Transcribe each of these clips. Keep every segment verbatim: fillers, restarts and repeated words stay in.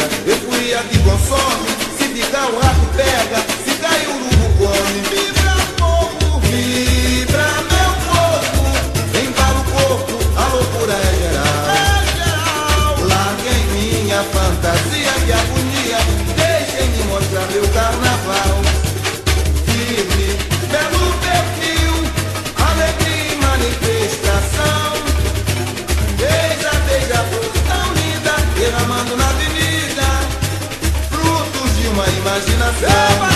nobreza. Euforia que consome, se ficar o rato pega, se cair o urubu come. Vibra povo, vibra meu povo, embala o corpo, a loucura é geral. É geral. Larga em minha fantasia de agonia, deixem-me mostrar meu carnaval. Livre, belo perfil, alegria e manifestação. Beija, beija, flor tão linda, derramando na avenida, frutos de uma imaginação.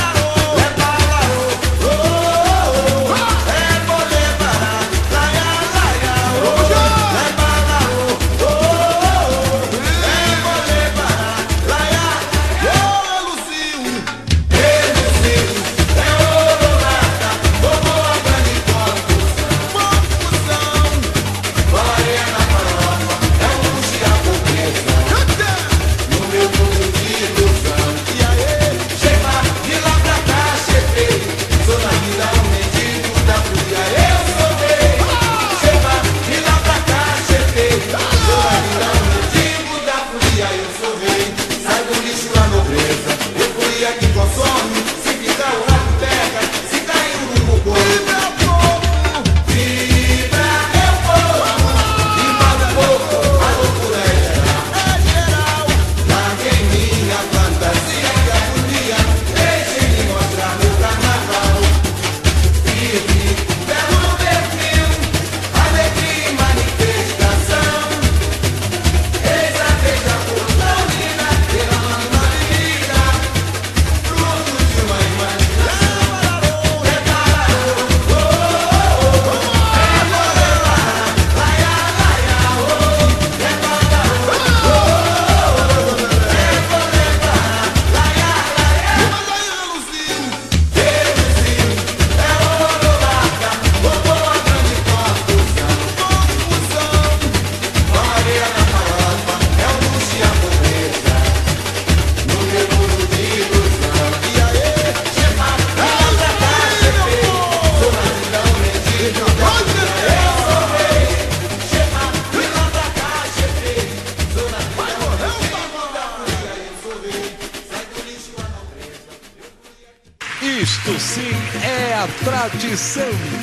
Isto sim é a tradição.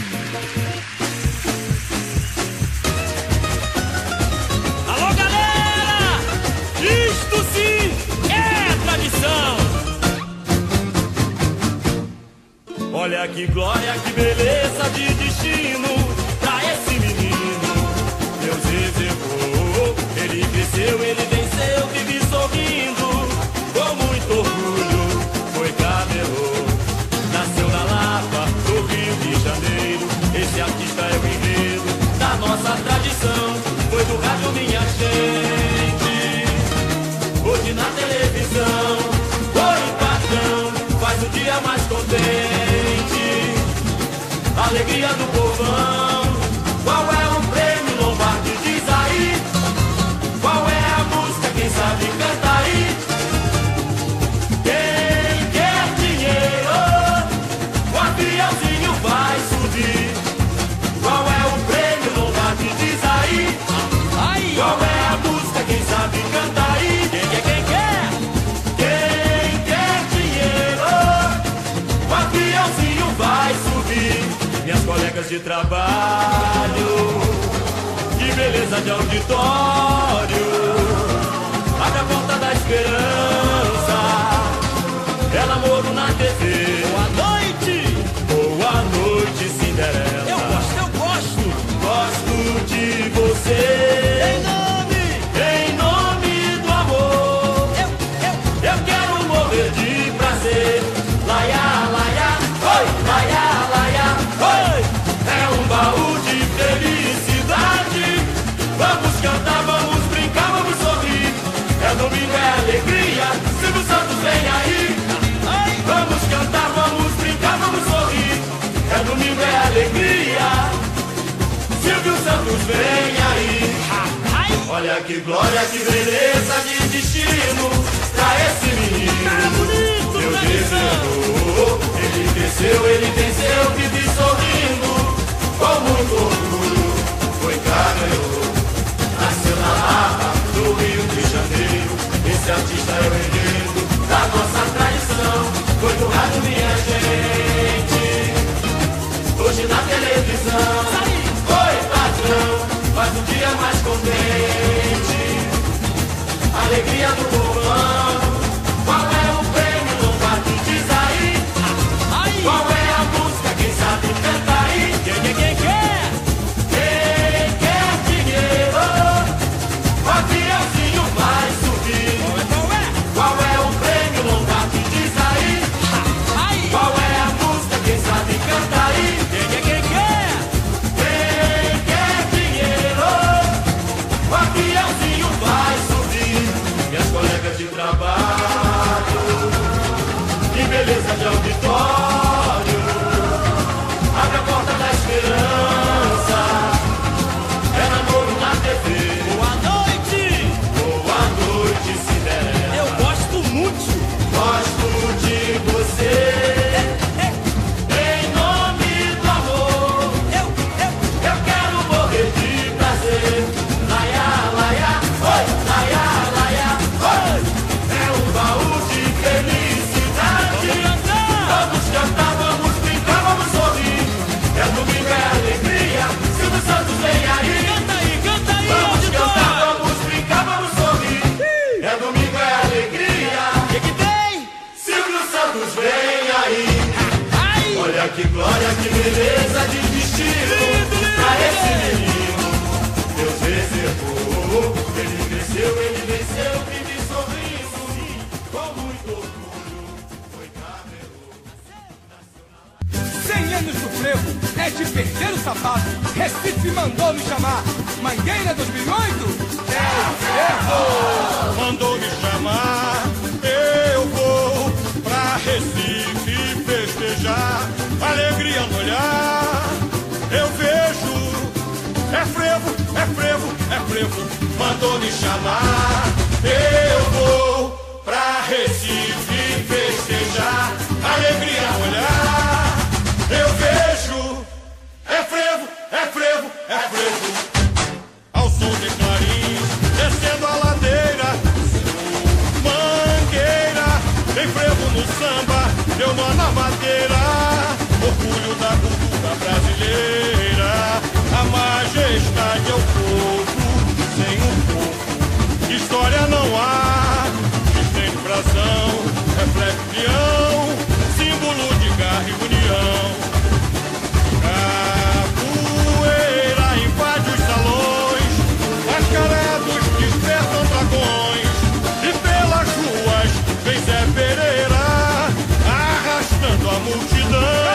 Alô, galera! Isto sim é tradição. Olha que glória, que beleza de destino pra esse menino. Deus reservou, ele cresceu, ele venceu, vive sorrindo. Com muito orgulho, foi camelô. Nasceu na Lapa, no Rio de Janeiro. Esse artista é o enredo da nossa tradição. Foi do rádio, minha gente, hoje na televisão. Foi patrão, faz o dia mais contente. Alegria do povão. Qual é o prêmio Lombardi? Diz aí. Qual é a música? Quem sabe canta aí. Quem quer dinheiro, o aviãozinho vai subir. Qual é o prêmio Lombardi? Diz aí. Aí. Qual é a música? Quem sabe canta aí. Quem quer, quem quer? Quem quer dinheiro, o aviãozinho vai subir. Minhas colegas de trabalho, que beleza de auditório. Abre a porta da esperança, é namoro na T V. Boa noite, boa noite, Cinderela. Eu gosto, eu gosto, gosto de você. Em nome, em nome do amor. Eu, eu, eu quero morrer de prazer. Laia, laia, oi, laia, laia, oi. É um baú de felicidade. Vamos cantar, vamos brincar, vamos sorrir. É domingo, é alegria, Silvio Santos vem aí. Vamos cantar, vamos brincar, vamos sorrir. É domingo, é alegria, Silvio Santos vem aí. Olha que glória, que beleza de destino pra esse menino. Deus reservou, ele cresceu, ele venceu, vive sorrindo. Com muito orgulho, foi camelô. Nasceu na Lapa, no Rio de Janeiro. Esse artista é o hoje na televisão. Oi, patrão, faz um dia mais contente. Alegria do povão. Qual é o prêmio Lombardi? Diz aí. Qual é a música? Quem sabe canta aí? Quem, quem, quem quer? Quem quer dinheiro? O aviãozinho vai subir. Qual é? Qual é o prêmio Lombardi? Diz aí. Qual é a música? Quem sabe canta aí? Quem, quem, quem quer? Quem quer dinheiro? O aviãozinho vai subir. E as colegas de trabalho, que beleza de auditório, abre a porta da esperança, é namoro na T V. Boa noite! Boa noite, Cinderela. Eu gosto muito. Gosto de você. Em nome do amor, eu, eu, eu quero morrer de prazer. Laia, laia, oi, laia, laia, oi. É um baú de felicidade. Vamos cantar, vamos brincar, vamos sorrir. É domingo, é alegria. Silvio Santos vem aí. Canta aí, canta aí. Vamos cantar, vamos brincar, vamos sorrir. É domingo, é alegria. O que, que tem? Silvio Santos vem aí. Olha que glória, que beleza de vestido pra esse menino. Deus reservou. Ele cresceu, ele venceu, vive sorriso. Com muito orgulho, foi camelô. Cem anos do frevo, é de perder o sapato. Recife mandou me chamar. Mangueira dois mil e oito, é o frevo. Mandou me chamar, eu vou pra Recife festejar. Alegria no olhar, eu vejo. É frevo, é frevo, é frevo. Mandou me chamar, eu vou pra Recife festejar. Alegria no olhar, eu vejo. É frevo, é frevo, é frevo. Ao som de clarins, descendo a ladeira, Mangueira, tem frevo no samba, deu nó na madeira. Orgulho da cultura brasileira, a majestade é o povo, sem o povo história não há. Destempração, reflexo peão, símbolo de garra e união. Capoeira invade os salões, mascarados despertam dragões. E pelas ruas vem Zé Pereira, arrastando a multidão.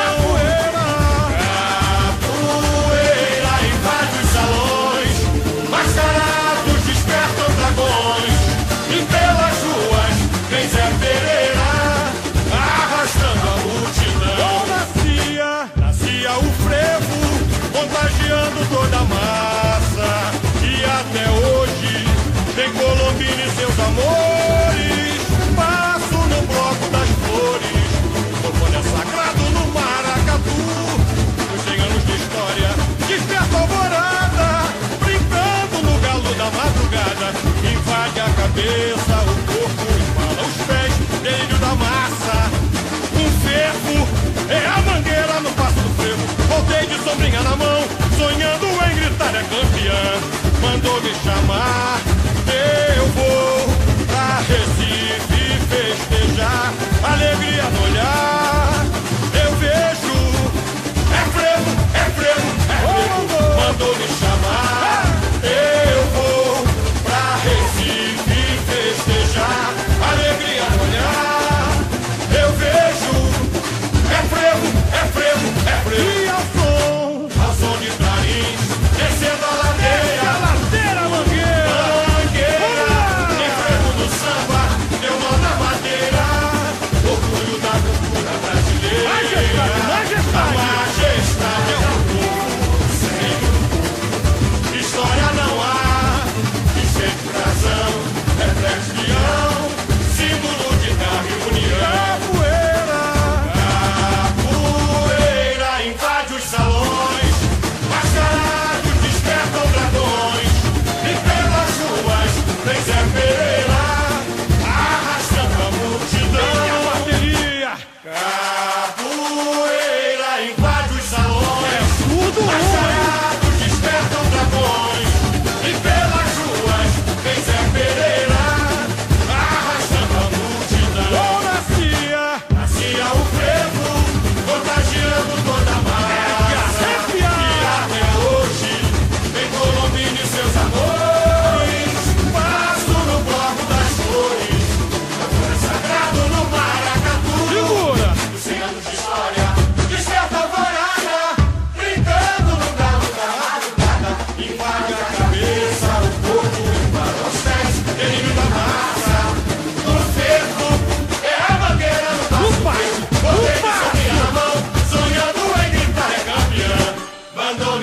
Capoeira invade os salões, mascarados despertam dragões. E pelas ruas vem Zé Pereira, arrastando a multidão. Nascia, nascia o frevo, contagiando toda a massa. E até hoje tem Colombina e seus amores. Passo no bloco das flores, microfone é sagrado no maracatu. Os cem anos de história, desperta a alvorada, brincando no galo da madrugada. Invade a cabeça, o corpo, embala os pés, dentro da massa. Um fervo, é a mangueira no passo do frevo. Voltei de sombrinha na mão, sonhando em gritar é campeã. Mandou me chamar, eu vou pra Recife festejar. Alegria no olhar, eu vejo. É frevo, é frevo, é frevo. Mandou me chamar, eu vou pra Recife festejar. Alegria no olhar, eu vejo. É frevo, é frevo, é frevo. E ao som, ao som de clarins, descendo a ladeira, a ladeira, Mangueira.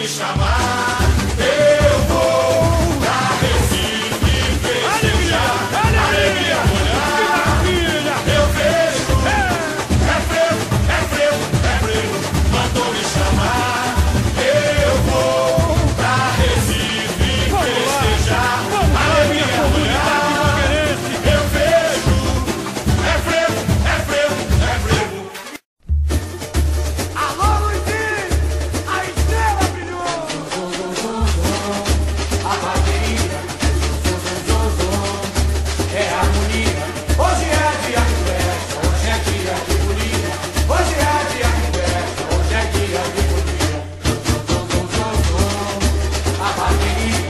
me chamar, eu vou pra Recife festejar. Alegria, mulher, eu vejo. É frevo, é frevo, é frevo, mandou me chamar, eu vou pra Recife festejar. Alegria, mulher, eu vejo. É frevo, é frevo, é frevo. Alô, Luizinho, a estrela brilhou. A bateria, é harmonia. Hoje é dia de festa, hoje é dia de folia. Hoje é dia de festa, hoje é dia de folia. A bateria,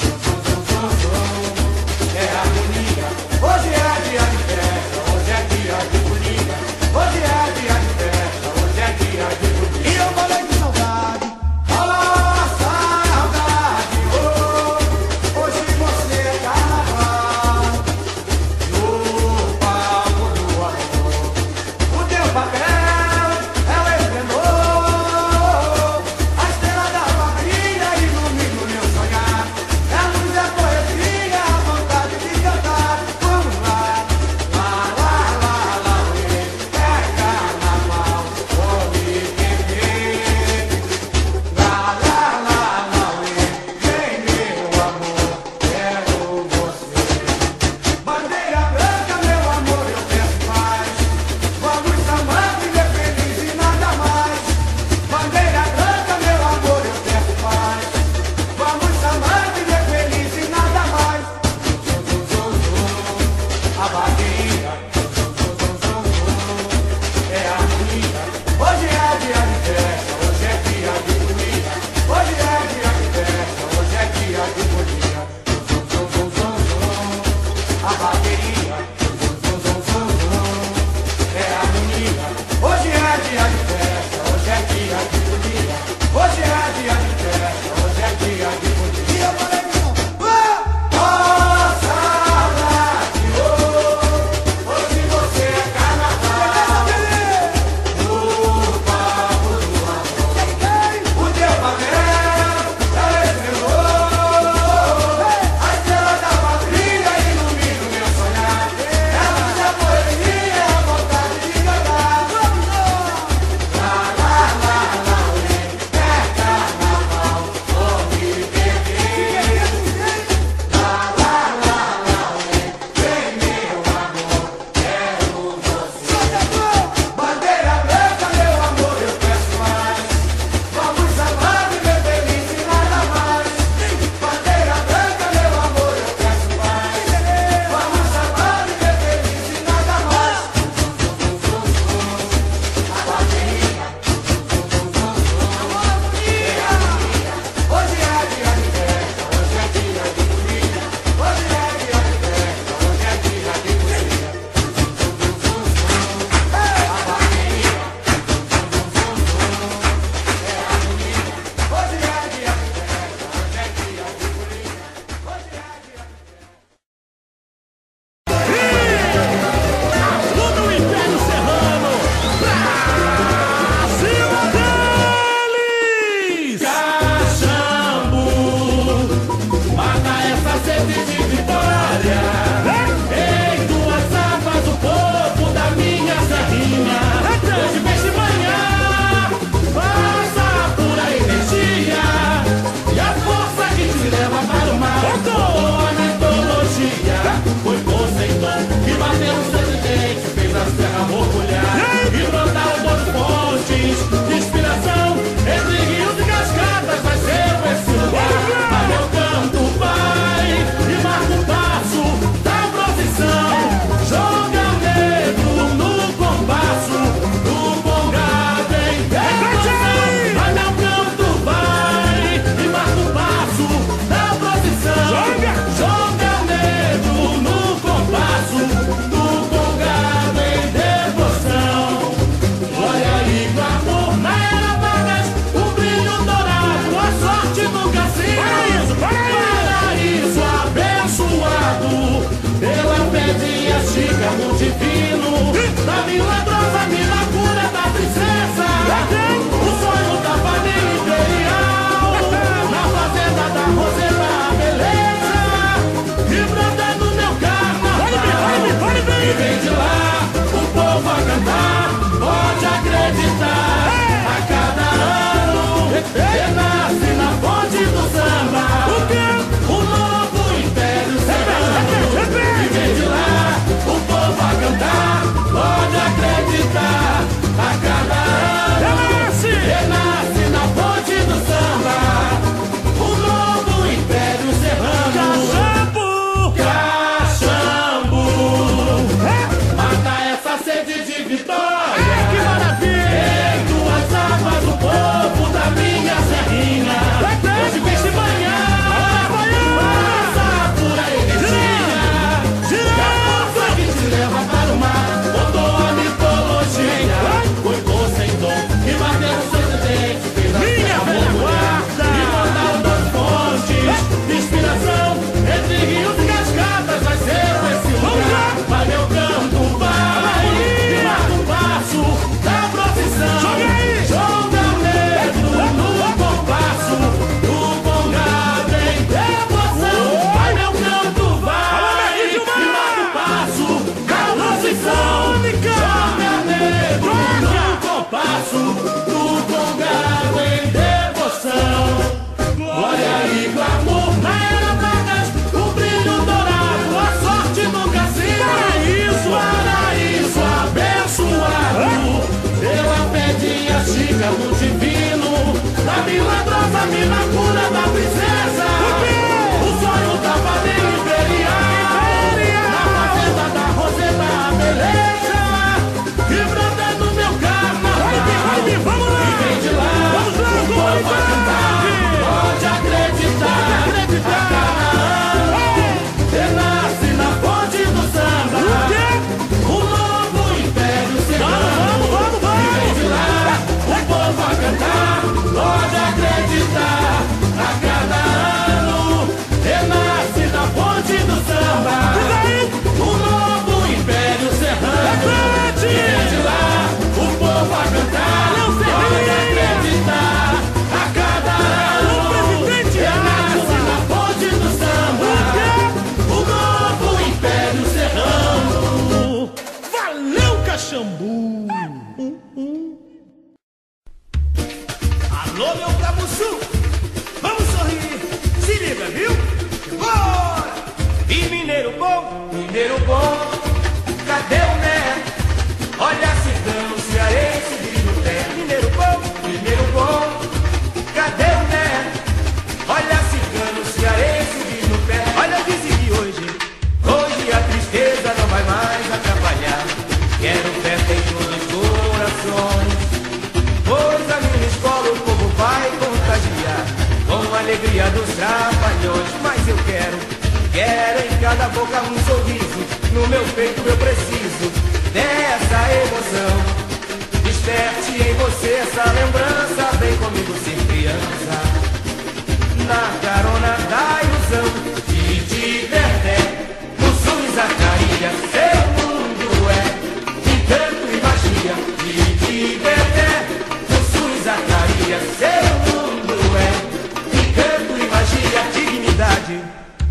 é harmonia. Hoje é dia de festa, hoje é dia de folia. Hoje é dia de festa, hoje é dia de folia. E eu falei de saudade. Oh, saudade, oh, hoje você é carnaval. No palco do amor, o teu papel, ela estrenou. A estrela da família ilumina o meu sonhar. É a luz da poesia, a vontade de cantar. Vamos lá, lá, lá, lá, lá, uê. É carnaval, vou me querer. Lá, lá, lá, lá, uê. Vem, meu amor, quero você. Bandeira branca, meu amor, eu peço mais. Vamos sambar, viver feliz e nada mais. Bandeira branca, meu amor, eu peço mais. Vamos sambar, viver feliz e nada mais. A bateria, é harmonia. Hoje é dia de festa, hoje é dia de folia. Hoje é dia de festa, hoje é dia de folia. A bateria, é harmonia. Hoje é dia de festa, hoje é dia de folia. Hoje é dia de festa, hoje é dia de folia. E eu falei de saudade. Oh, saudade, oh, hoje você é carnaval. No palco do amor, o teu papel, ela estrelou. A estrela da família ilumina o meu sonhar. É a luz da poesia, a vontade de cantar. Lá, lá, lá, lá, uê. É carnaval, vou me perder. Lá, lá, lá, lá, uê. Vem, meu amor, quero você. Bandeira branca, meu amor, eu peço mais. Vamos amar, viver feliz e nada mais. Bandeira branca, meu amor, eu peço mais. Vamos amar, viver feliz e nada mais. A bateria, é harmonia. Hoje é dia de festa, hoje é dia de folia. Hoje é dia de festa, hoje é dia de folia. A bateria, é harmonia. Hoje é dia de festa, hoje é dia de folia. Hoje é dia de Alô, meu Império Serrano, Brasil deles! Caxambu, mata essa sede de vitória. Em tuas asas o povo da minha serrinha. Hoje vem de manhã, passa pura energia e a força que te leva para o mar. Boa mitologia, foi Poseidon que bateu o seu dente, fez a terra borbulhar e brotar duas fontes de inspiração entre rios e cascadas. Vai ser esse lugar. A meu canto vai e marca o passo da procissão. Joga o negro no compasso do bongado em devoção. A meu canto vai e marca o passo da procissão. Joga o negro no compasso do bongado em devoção. Olha aí, amor, na era Vargas, o brilho dourado, a sorte do cassino. Paraíso abençoado pela pedrinha chica no divino. Da milagrosa milagura da princesa, o sonho da família imperial. Alô, meu cabuçu, vamos sorrir, se liga, viu? Bora! E mineiro bom, mineiro bom, cadê o né? Olha cigano, cearense, de no pé. Mineiro bom, mineiro bom, cadê o né? Olha cigano, cearense, de no pé. Olha, disse que hoje, hoje a tristeza não vai mais atrapalhar. Quero festa em todos os corações, pois a minha escola o povo vai contagiar com a alegria dos trapalhões. Mas eu quero, quero em cada boca um sorriso, no meu peito eu preciso dessa emoção. Desperte em você essa lembrança, vem comigo ser criança, na carona da ilusão. De Tiberté, Mussum e Zacarias, seu mundo é encanto e magia. De Tiberté, Mussum e Zacarias, seu mundo é encanto e magia. Dignidade,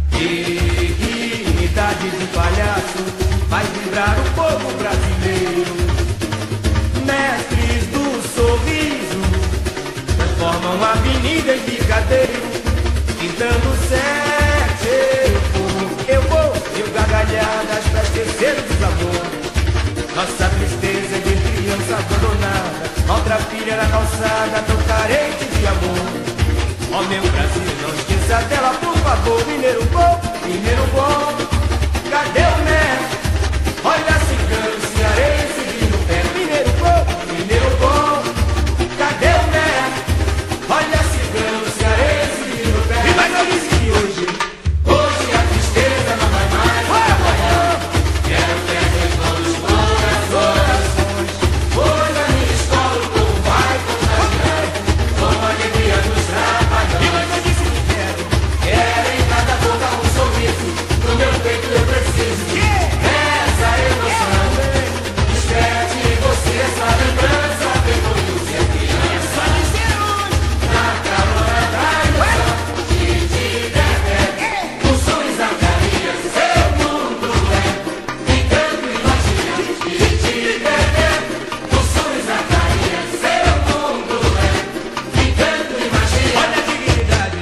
dignidade de palhaço faz vibrar o povo brasileiro. Mestres do sorriso transformam a avenida em picadeiro, pintando sete. Eu vou, eu vou, eu gargalhadas pra esquecer o desamor. Nossa tristeza é de criança abandonada, maltrapilha na calçada, tão carente de amor. Ó meu Brasil, não esqueça dela, por favor. Mineiro bom, mineiro bom, cadê o né? Olha cigano, cearense, de no pé. Mineiro bom, mineiro bom, cadê o né? Olha cigano, cearense, de no pé. E mais eu disse que hoje, hoje a tristeza não vai mais atrapalhar. Quero festa em todos os corações, pois a minha escola o povo vai contagiar com a alegria dos trapalhões. E mais eu disse que quero, quero em cada boca um sorriso, no meu peito eu preciso dessa emoção. Desperte em você essa lembrança, vem comigo ser criança, na carona da ilusão. De Tiberté, Mussum e Zacarias, seu mundo é encanto e magia. De Tiberté, Mussum e Zacarias, seu mundo é encanto e magia. Olha a dignidade,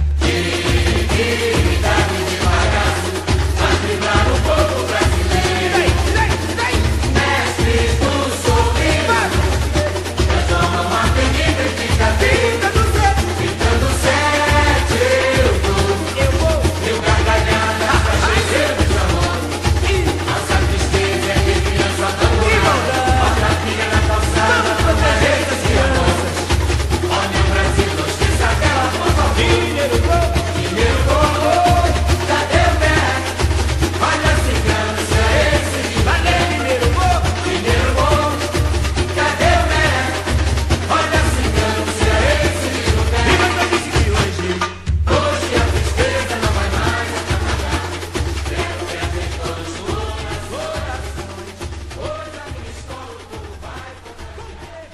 dignidade de palhaço faz vibrar o povo brasileiro. Mestres do sorriso transformam a avenida em picadeiro, pintando sete. Eu vou, eu vou, eu gargalhada pra esquecer o desamor. Nossa tristeza é de criança abandonada, maltrapilha na calçada, carretas e amosas. Ó meu Brasil, não esqueça dela, por favor. Mineiro bom, mineiro bom, cadê o pé? Olha cigano, cearense, de valeu. Mineiro bom, mineiro bom, cadê o pé? Olha cigano, cearense, de no pé. E mas eu disse que hoje, hoje a tristeza não vai mais atrapalhar. Quero festa em todos os corações, pois a minha escola o povo vai contagiar.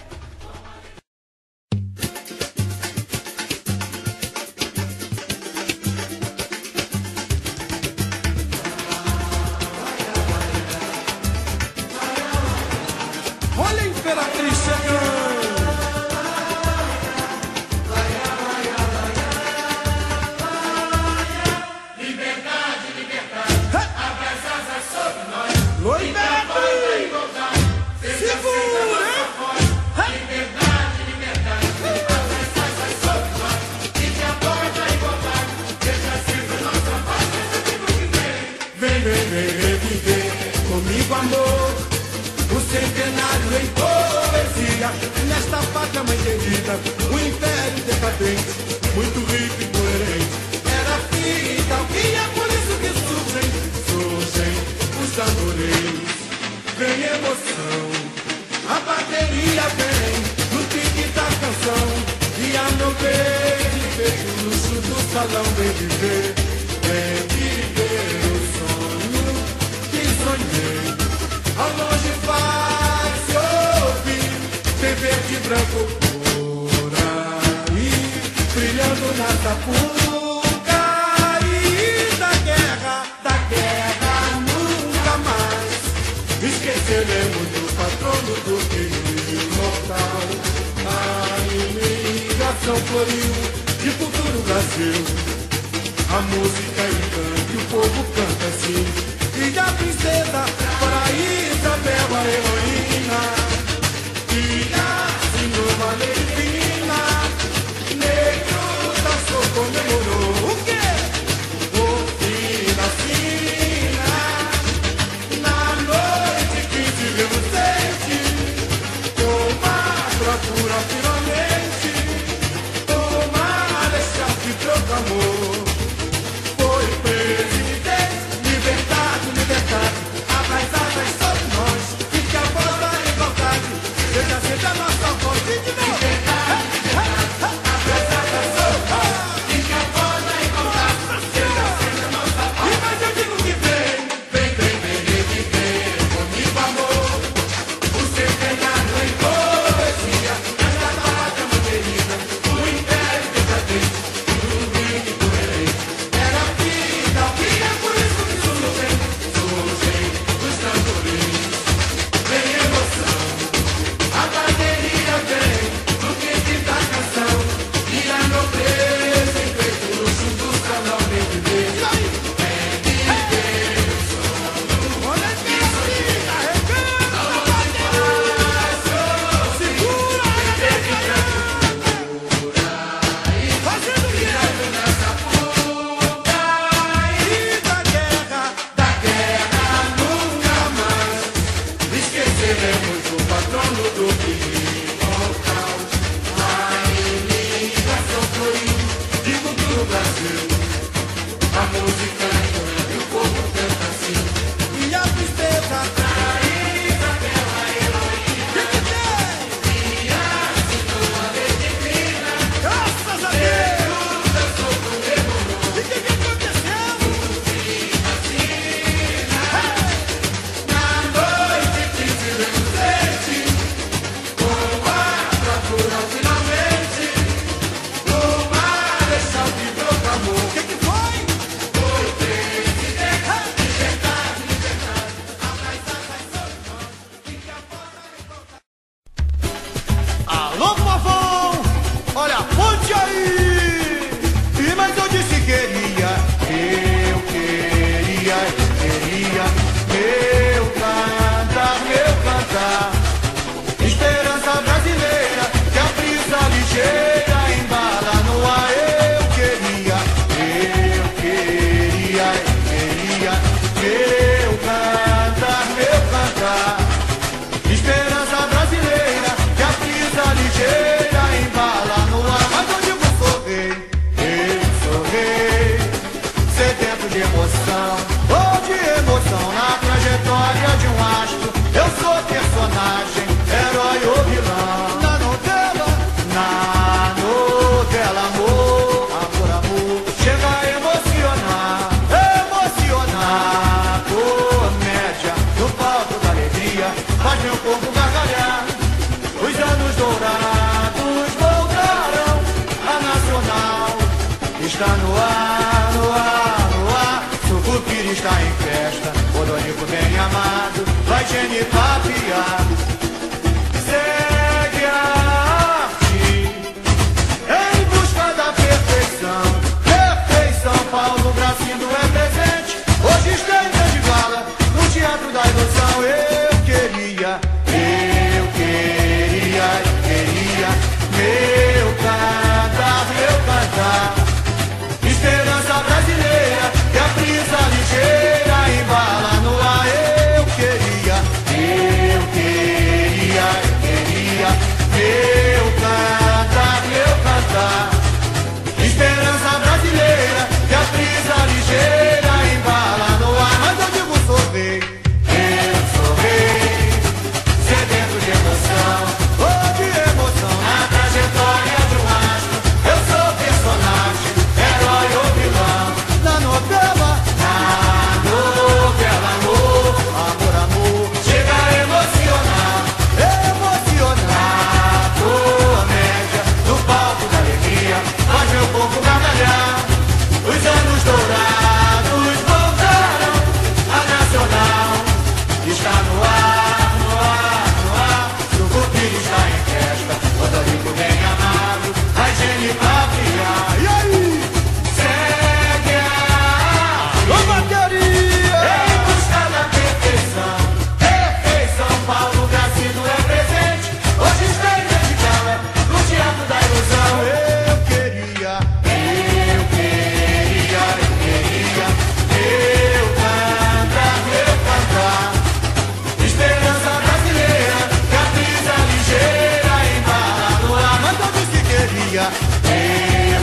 Olha a Imperatriz chegando. Oi, Imperatriz! Segura! Vem, vem, vem reviver comigo, amor, o centenário em poesia. Nesta pátria mãe querida, o império decadente, muito rico e coerente, era vital e é por isso que surgem, surgem os tamborins. Vem emoção, a bateria vem no pique da canção, e a meu ver de beijo no luxo do salão. Vem viver, vem viver o sonho que sonhei. Ao longe vai se ouvir, tem verde e branco por aí, brilhando na Sapuca. E da guerra, da guerra nunca mais esqueceremos do patrono do querido imortal. A inimiga nação floriu de futuro Brasil. A música e o canto, e o povo canta assim. E a princesa, paraíso, bela heroína. E a senhora Leivina, negro dançou, comemorou. O quê? O fim da sina. Na noite que tivemos sede, com a procura finalmente, o marechal que proclamou. Foi presidente, libertado, libertado, abraçadas sobre nós, e que a voz da igualdade seja sempre a nossa voz. E de novo. Libertado, libertado, abraçadas sobre nós, e que a voz da igualdade seja sempre a nossa voz. E mas eu digo que vem, vem, vem, vem, vem, vem, vem, comigo amor, o centenário em poesia, esta palavra manterida, o império decadente, tudo bem e coerente. Era vida, e é por isso que surgem, surgem os tamborins. Vem emoção, a bateria vem do que da canção, e a nobreza em peito luxo do salão bem viver. Vem viver o som do Olha a vida, arregando a coração. segura a bateria. Fazendo o quê? Nessa fuga e da guerra, da guerra nunca mais esqueceremos o patrono do Mortal. A imigração floriu de futuro Brasil. A música e o povo canta assim. E a tristeza traída pela heroína. O que que tem? E a senhora divina, Graças a Deus. dançou, comemorou. E o que que aconteceu? Na noite que tivemos sede, com a procura finalmente, o marechal que proclamou. O que que foi? Foi presidente, libertado, libertado, abraçadas sobre nós, e que a voz da igualdade. Alô, povão, olha a ponte aí. E mas eu disse queria, eu queria, eu queria, meu cantar, meu cantar. Esperança brasileira, que a brisa ligeira embala no ar. Eu queria, eu queria, eu queria, meu cantar, meu cantar. Esperança brasileira, que a brisa ligeira embala no ar. Mas onde eu sou rei, eu sou rei, sedento de emoção, ou de emoção na trajetória de um astro. Eu sou personagem, herói ou vilão. Na novela, na novela, amor, amor, amor, chega a emocionar, emocionar. Comédia no palco da alegria, faz meu corpo gargalhar. Os anos dourados voltarão, a nacional está no ar, no ar, no ar. Sucupira está em festa, Rodonico bem amado, vai genipapiar. Segue a arte em busca da perfeição. Perfeição, Paulo Gracindo é presente. Hoje está em grande gala, no Teatro da Ilusão. Eu queria, eu queria, eu queria, meu cantar, meu cantar. Esperança brasileira, que a brisa ligeira embala no ar. Eu queria, eu queria.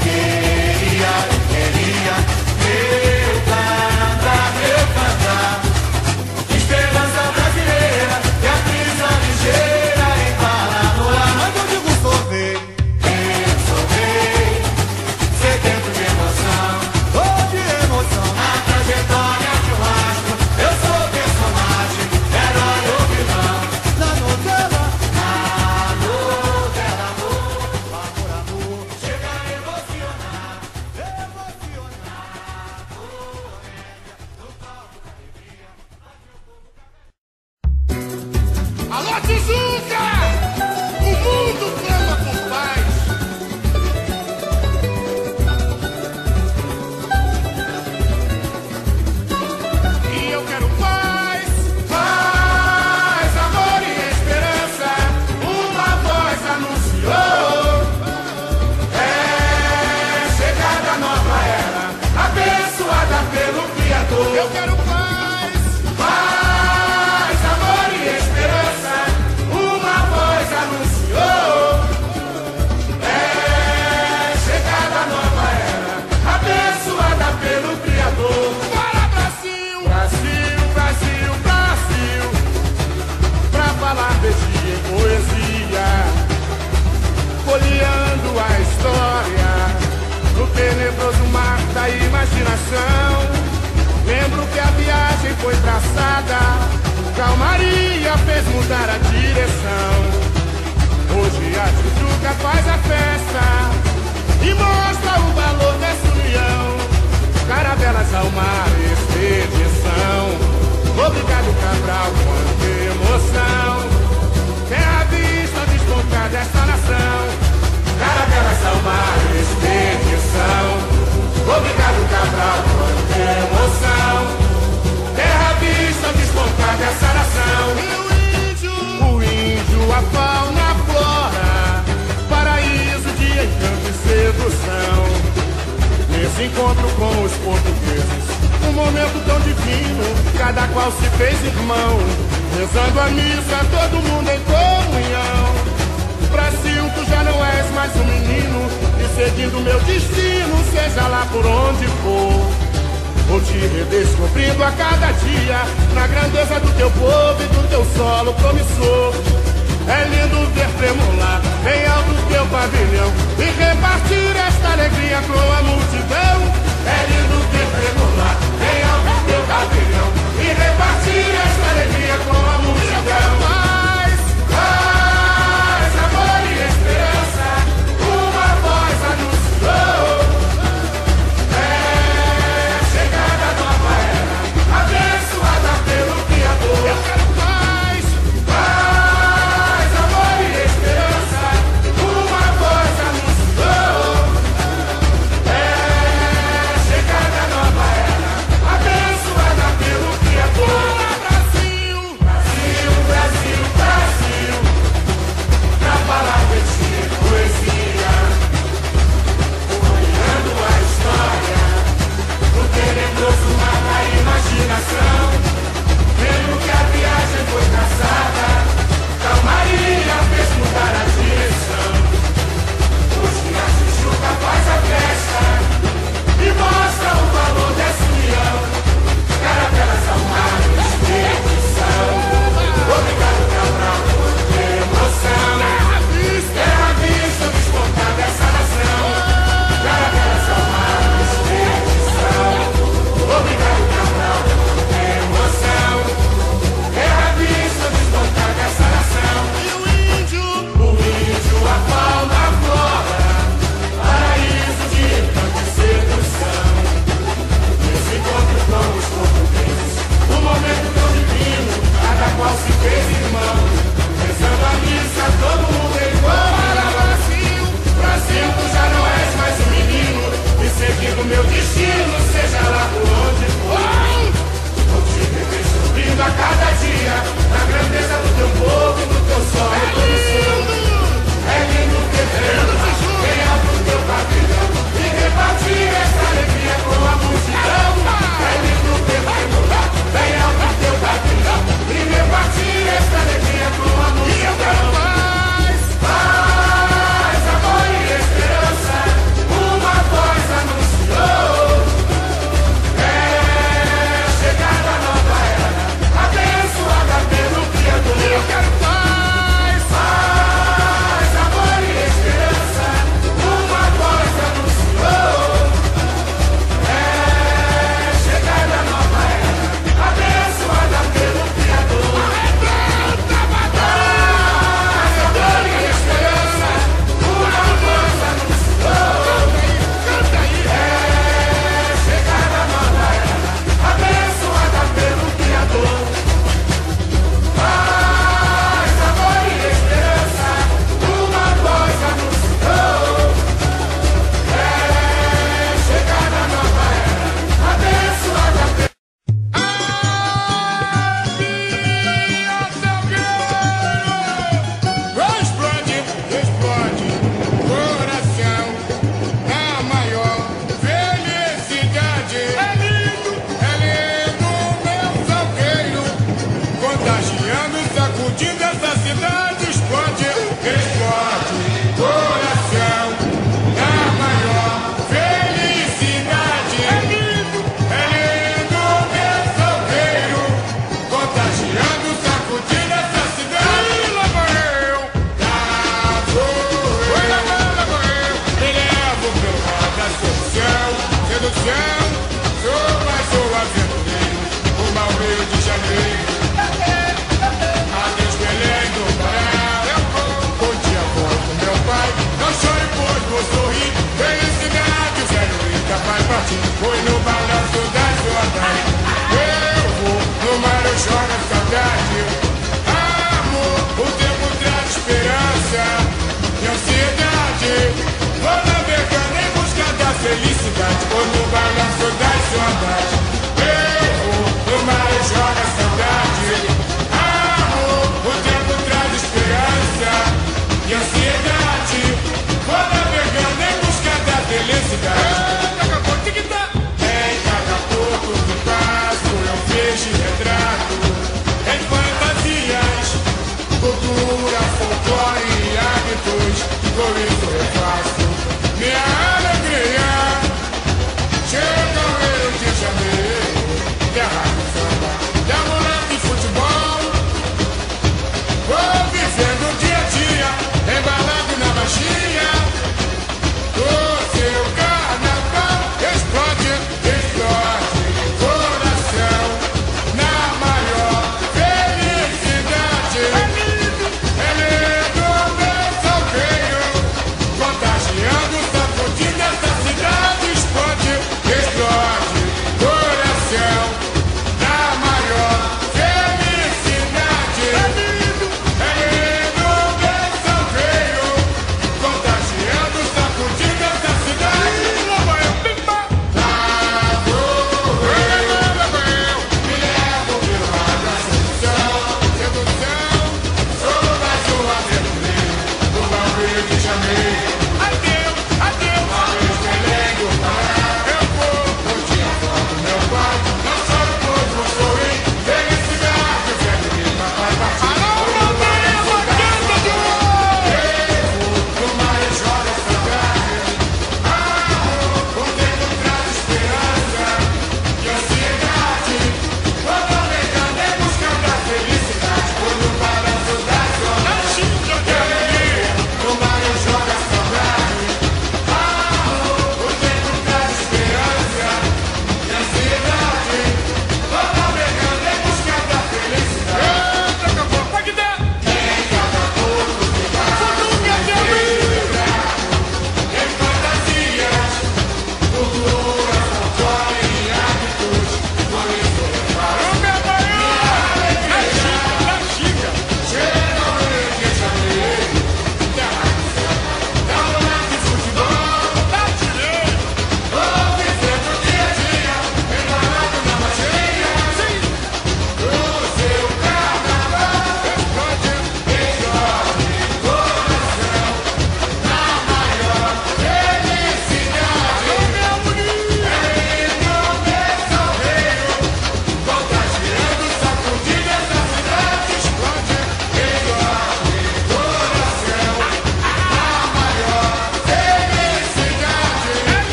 queria, queria eu cantar, eu cantar. Esperança brasileira e a brisa ligeira embala no ar. Mas eu digo sorvei, eu sorvei, sedento de emoção, oh de emoção. Na trajetória de um astro, eu sou personagem, herói ou vilão. Na novela, na novela, amor, amor, amor, chega a emocionar, emocionar. Comédia, no palco da alegria. Alô, Tijuca! O mundo clama por paz. E eu quero paz, paz, amor e esperança. Uma voz anunciou: é chegada a nova era, abençoada pelo Criador. Eu quero paz, paz, amor e esperança. Uma voz anunciou: é chegada a nova era, abençoada pelo Criador. Para Brasil, Brasil, Brasil, Brasil, pra falar de ti em poesia, folheando a história no tenebroso mar da imaginação. Lembro que a viagem foi traçada, calmaria fez mudar a direção. Hoje a Tijuca faz a festa e mostra o valor dessa união. Caravelas ao mar, expedição. Obrigado, Cabral, quanta emoção. Terra vista despontar dessa nação. Caravelas ao mar, expedição. Obrigado, Cabral, quanta emoção. Terra vista despontar dessa nação. E o índio, o índio, a fauna, a flora, paraíso de encanto e sedução. Nesse encontro com os portugueses, um momento tão divino, cada qual se fez irmão, rezando a missa, todo mundo em comunhão. Brasil, tu já não és mais um menino, e seguindo meu destino, seja lá por onde for, vou te redescobrindo a cada dia, na grandeza do teu povo e do teu solo promissor. É lindo ver tremular bem alto teu pavilhão e repartir esta alegria com a multidão. É lindo ver tremular bem alto teu pavilhão e repartir esta alegria com a multidão. Paz, paz, amor e esperança, uma voz anunciou: é chegada a nova era, abençoada pelo Criador. Eu quero paz, paz, amor e esperança, uma voz anunciou: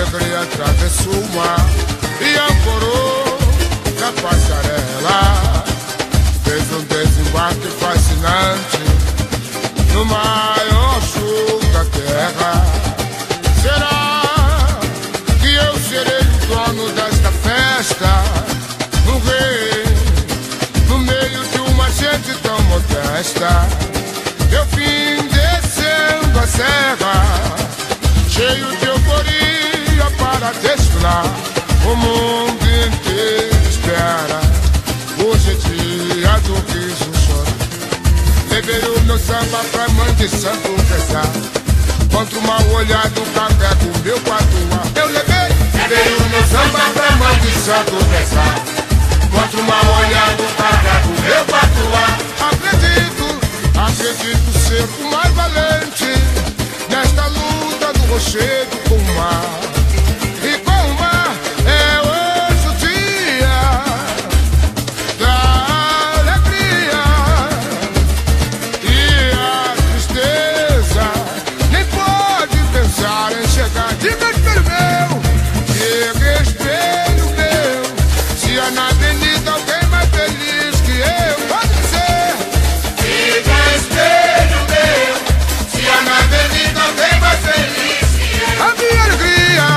alegria atravessou o mar e ancorou na passarela. Fez um desembarque fascinante no maior sul da terra. Será que eu serei o dono desta festa? Um rei no meio de uma gente tão modesta. Eu vim descendo a serra, cheio de euforia para desfilar. O mundo inteiro espera. Hoje é dia do riso choro. Levei o meu samba pra mãe de santo rezar. Contra o mal olhar do café do meu patuá. Eu levei, levei o meu samba pra mãe de santo rezar. Contra o mal olhar do café do meu patuá. Acredito, acredito ser o mais valente nesta luta do rochedo com o mar. E com o mar é hoje o dia da alegria. E a tristeza nem pode pensar em chegar. Diga espelho meu, diga espelho meu, se há na avenida alguém mais feliz que eu, pode dizer. Diga espelho meu, se há na avenida alguém mais feliz que eu. A minha alegria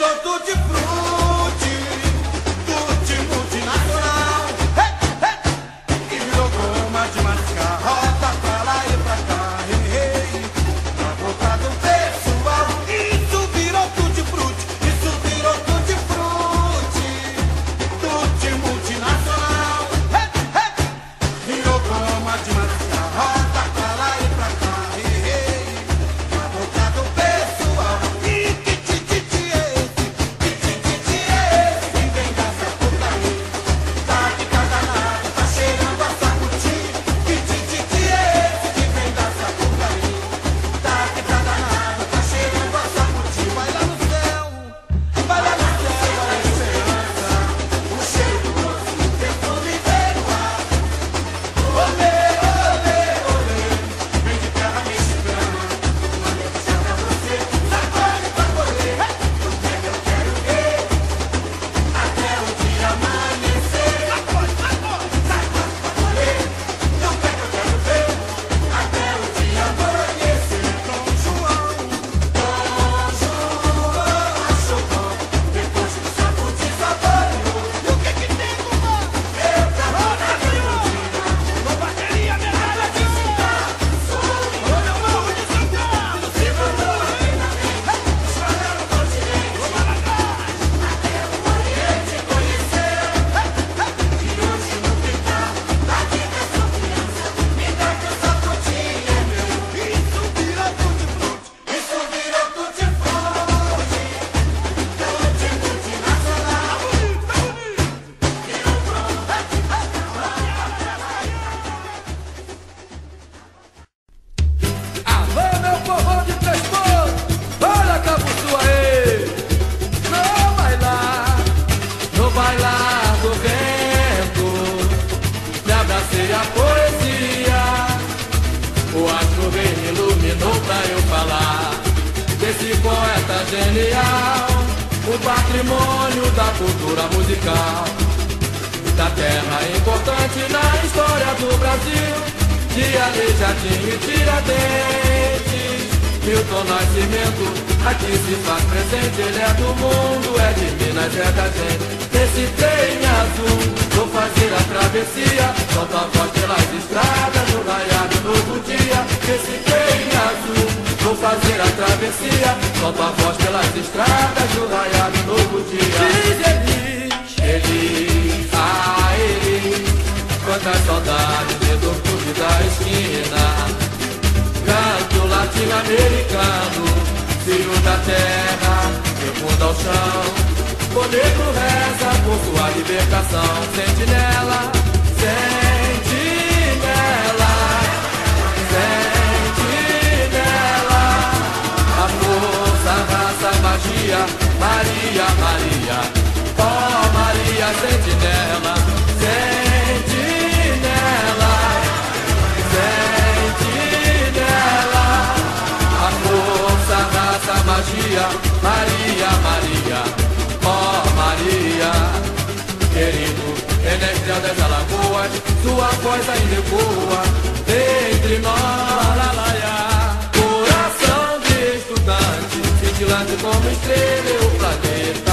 virou tutti-frutti, tutti-multinacional. Hey, hey. E virou goma de mascar, rota pra lá e pra cá, hey, hey. Na boca do pessoal. Isso virou tutti-frutti, isso virou tutti-frutti, tutti-multinacional. Hey, hey. Virou goma de mascar, rota pra lá e pra cá, hey, hey. Na boca do pessoal. E que tititi é esse, que tititi é esse, que vem da Sapucaí. Tá de cada nada, tá cheirando a sacuti. Que tititi é esse, que vem da Sapucaí. Tá de cada nada, tá cheirando a sacuti. Vai lá no céu, vai lá no céu, vai lá esperança. O cheiro doce, o perfume vem no ar. Olê, olê, olê, vem de terra mexicana. Uma delícia pra você, sacode pra correr. O que é que eu quero ver? Até o dia amanhecer. Sacode, sacode, sacode pra correr. O que é que eu quero ver? Até o dia amanhecer. Dom João, Dom João, achou bom. Depois que o sacudir saboreou. E o que que tem, compadre? Eu tava na melodia. Com bateria, medalha de citar. Olha o morro de São Carlos. Se mandou rapidamente. Espalhando o continente. Até o Oriente conhecer. E hoje no quintal, aqui que eu sou criança. Me dá que eu só curtinha, meu. Isso virou tutti-frutti, isso virou tutti-frutti, tutti-multinacional. Virou pronto. Alô, meu povo de Três Pontos, olha a Cabuçu aí. No bailar, no bailar do vento, me abracei a poesia. O astro veio me iluminou pra eu falar desse poeta genial, o patrimônio da cultura musical, da terra importante na história do Brasil, de Aleijadinho e Tiradentes, Milton Nascimento, aqui se faz presente. Ele é do mundo, é de Minas, é da gente. Nesse trem azul, vou fazer a travessia, solta a voz pelas estradas, no raiar do novo dia. Nesse trem azul, vou fazer a travessia, solta a voz pelas estradas, no raiar do novo dia. Diz Elis, Elis, ah Elis, quantas saudades do clube da esquina. Canto latino-americano, filho da terra, fecunda ao chão. O negro reza por sua libertação. Sentinela, sentinela, sentinela. A força, a raça, a magia, Maria, Maria, oh Maria, sentinela, sentinela, sentinela. A força, a raça, a magia, Maria, Maria, oh Maria. Querido, Enéas das Alagoas, sua voz ainda ecoa entre nós, lalaiá. Coração de estudante, cintilante como estrela, eu planeta.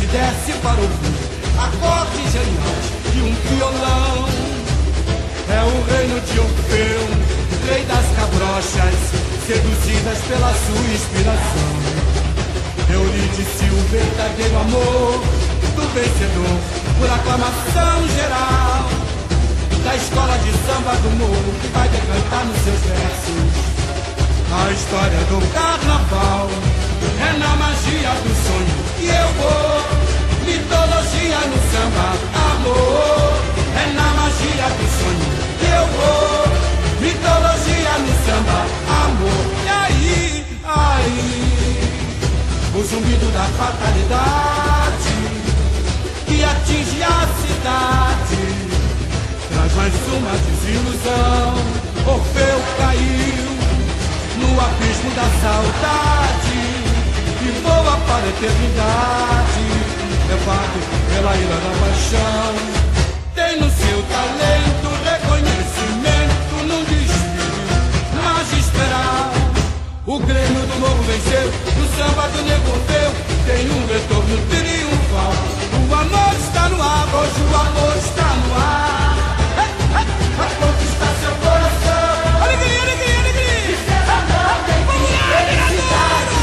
gente desce para ouvir acordes geniais de um violão. É o reino de Orfeu, rei das cabrochas, seduzidas pela sua inspiração. Eurídice, o verdadeiro amor do vencedor, por aclamação geral, da escola de samba do morro, que vai decantar nos seus versos a história do carnaval. É na magia do sonho que eu vou, mitologia no samba, amor. É na magia do sonho que eu vou, mitologia no samba, amor. E aí, aí, o zumbido da fatalidade que atinge a cidade traz mais uma desilusão. Orfeu caiu no abismo da saudade e voa para a eternidade, levado pela ira da paixão. Tem no seu talento reconhecimento num desfile magistral. O Grêmio do Morro venceu, o samba do Nego Orfeu tem um retorno triunfal. O amor está no ar, hoje o amor está no ar. Vai conquistar seu coração. Alegria, alegria, alegria. Vamos lá, felicidade.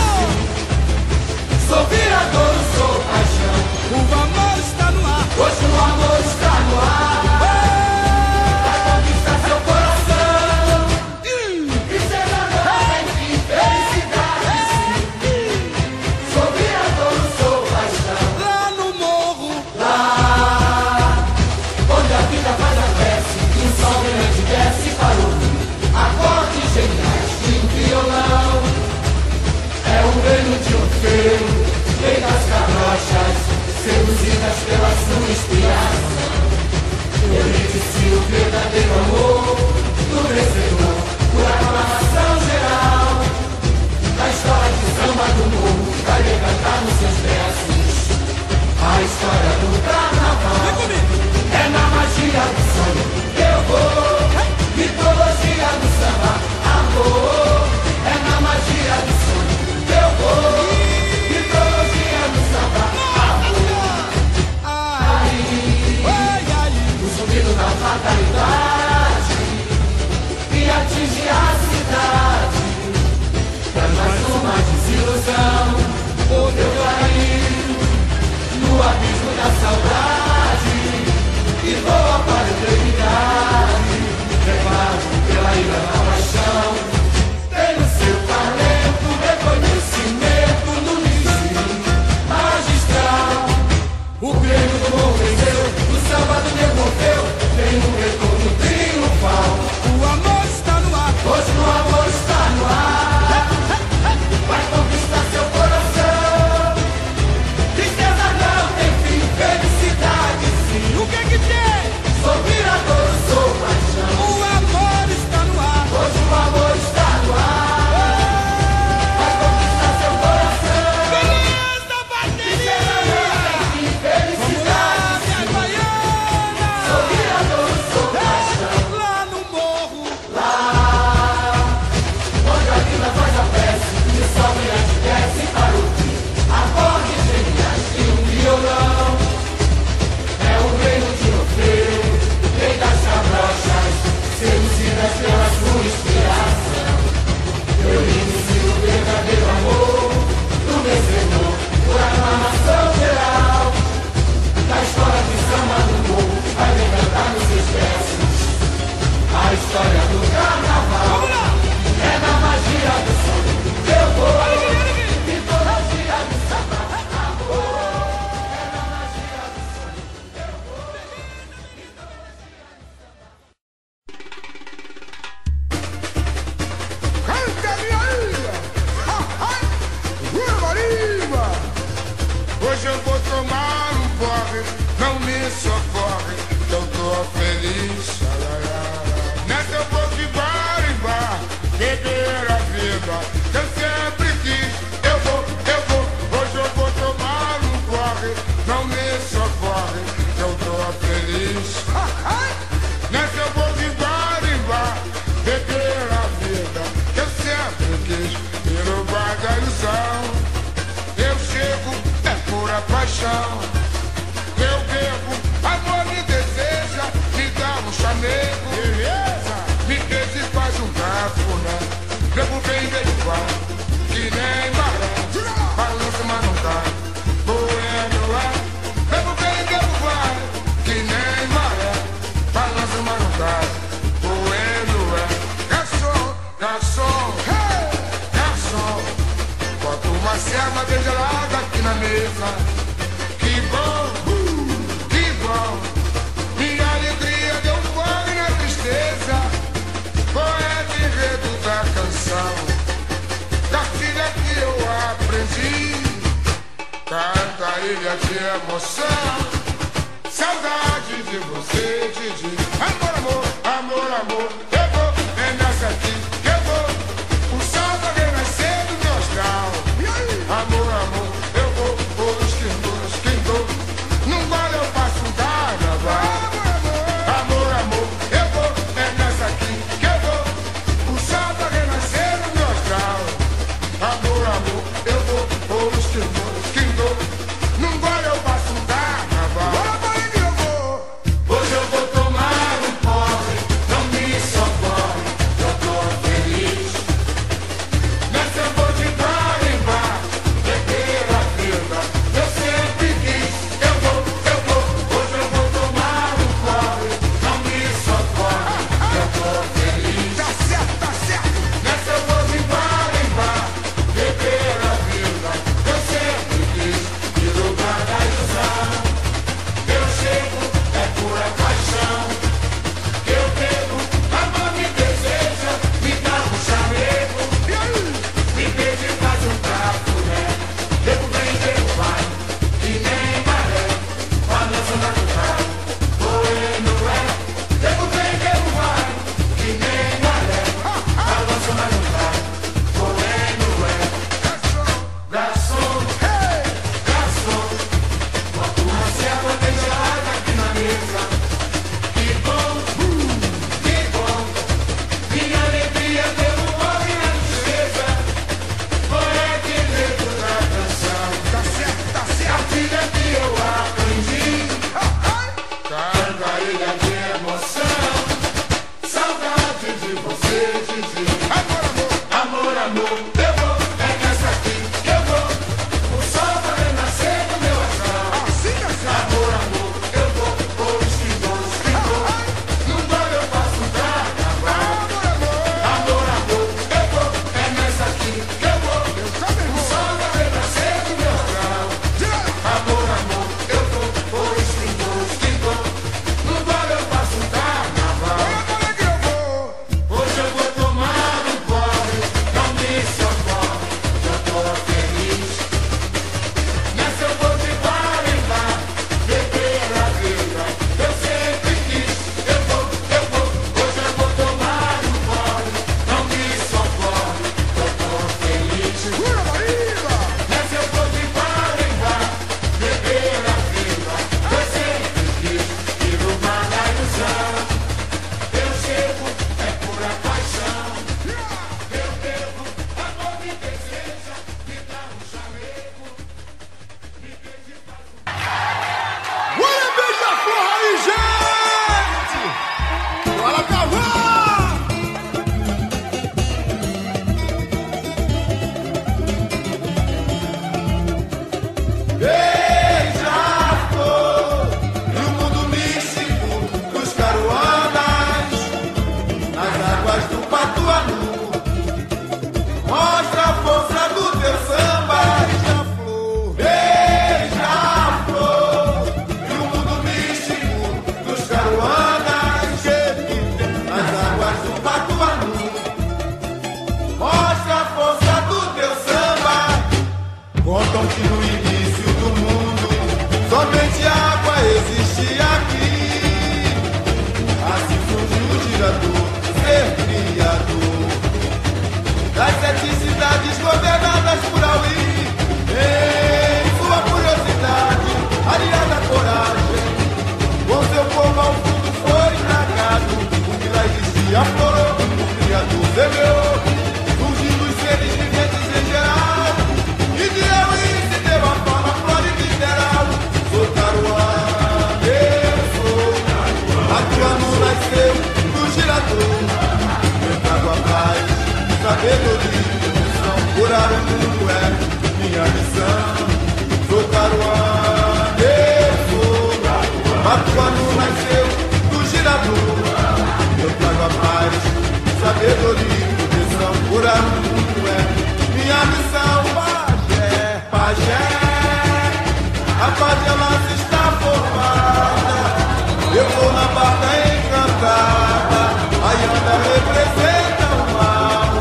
Sou virador, sou paixão. O amor está no ar, hoje o amor está no ar. Vai conquistar seu coração. E será novamente felicidade, sim. Sou virador, sou paixão. Lá no morro, lá onde a vida faz a prece, um sol grande desce para ouvir acordes geniais de um violão. É o reino de Orfeu, rei das cabrochas, seduzidas pela sua inspiração. Eurídice, o verdadeiro amor do vencedor, por aclamação geral, da história de samba do morro, vai decantar nos seus versos a história do carnaval. É na magia do sonho que eu vou, mitologia do samba, amor. É na magia do sonho que eu vou, mitologia do samba, amor. Aí, o zumbido da fatalidade que atinge a cidade traz mais uma desilusão. Eu caí no abismo da saudade e voa para a eternidade, levado pela ira da paixão. Tem no seu talento reconhecimento no desfile magistral. O Grêmio do Morro venceu, o samba do Nego Orfeu tem um retorno triunfal. O amor está no ar, hoje o amor está no ar. Vai conquistar seu coração. Tristeza não tem fim, felicidade sim. O que que tem? Sou virador, sou paixão. O amor está no ar, hoje o amor está no ar. Vai conquistar seu coração. Beleza, bateria! Vamos lá, minha baiana! Sou virador, sou paixão. Lá no morro, lá onde a vida faz a prece e o sol brilhante desce para ouvir acordes geniais de um violão. É o reino de Orfeu, rei das cabrochas, seduzidas pela sua inspiração. Eurídice, o verdadeiro amor do vencedor, por aclamação geral, da história de samba do morro, vai decantar nos seus versos a história do carnaval. É na magia do sonho que eu vou, mitologia do samba, amor. É na magia do sonho que eu vou, Canta minha ilha! Viva, viva! Hoje eu vou tomar um porre, não me socorre, eu tô feliz. Nessa eu vou de bar em bar, beber a vida, eu sempre quis. Eu vou, eu vou, hoje eu vou tomar um porre, não me socorre, eu tô feliz. Nessa eu vou de bar em bar, beber a vida, eu sempre quis. E no bar da ilusão, eu chego, é pura paixão. canção. Eu bebo, amor me deseja, me dá um chamego, beleza? Me deixe e faz um cafuné. Bebo bem, bebo vai, que nem maré. Balança, mas não cai, bueno é. Bebo bem, bebo vai, que nem maré. Balança, mas não cai, bueno é. Garçom, garçom, hey! Garçom, bota uma serva bem gelada aqui na mesa. Que bom, uh, que bom. Minha alegria deu fome na tristeza. Poeta enredo da canção, da filha que eu aprendi. Canta ilha de emoção. Saudade de você, Didi. Amor, amor, amor, amor. Eu vou, é nessa aqui que eu vou. O sol vai renascer do meu astral. Amor, amor, eu vou, vou esquentou, esquentou. Num gole eu faço um carnaval. Amor, amor, eu vou, é nessa aqui que eu vou. O sol vai renascer do meu astral. Amor, amor, eu vou, vou esquentou, esquentou. Num gole eu faço um carnaval. Hoje eu vou tomar um porre, não me socorre, eu tô feliz. quando nasceu do girador. Eu trago a paz, sabedoria, proteção, cura no mundo é minha missão. Pajé, pajé, a pagelança está formada. Eu vou na barca encantada, a Ianda representa o mal.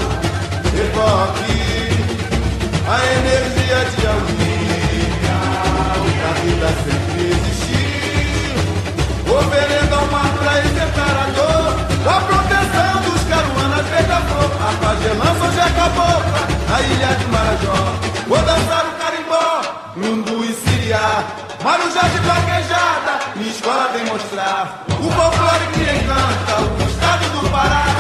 Evoque a energia de alguém, a vida sempre existir, oferendo ao mar pra isentar a dor, a proteção dos caruanas beija-flor. A pagelança hoje acabou, a ilha de Marajó, vou dançar o carimbó, lundu e siriá, marujá de vaquejada, minha escola vem mostrar o folclore que me encanta, o estado do Pará.